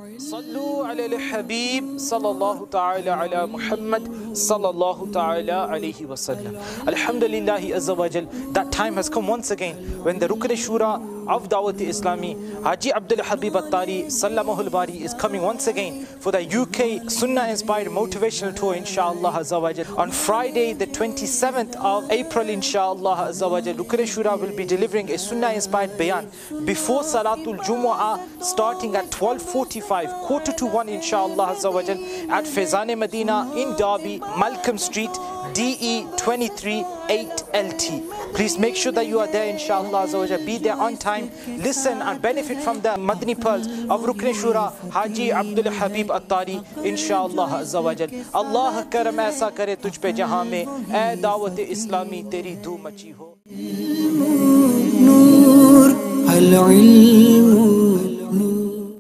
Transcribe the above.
صلوا على الحبيب صلى الله تعالى على محمد صلى الله تعالى عليه wasallam. Alhamdulillah Azawajal, that time has come once again when the Rukn Shura of Dawat Islami, Haji Abdul Habib Attari Sallamahul Bari, is coming once again for the UK Sunnah Inspired Motivational Tour, inshallah Azawajal. On Friday the 27th of April, inshallah Azawajal, Rukn Shura will be delivering a Sunnah Inspired Bayan before Salatul Jummah, starting at 12:45, 1:45, inshallah Azawajal, at Faizan Madina in Derby, Malcolm Street, DE 23 8LT. Please make sure that you are there, inshallah Azawajal. Be there on time, listen and benefit from the Madani pearls of Rukn Shura, Haji Abdul Habib Attari, inshallah Azawajal. Allah karam aisa kare tujh pe jahan mein, ay dawat islami teri dhoom machi ho.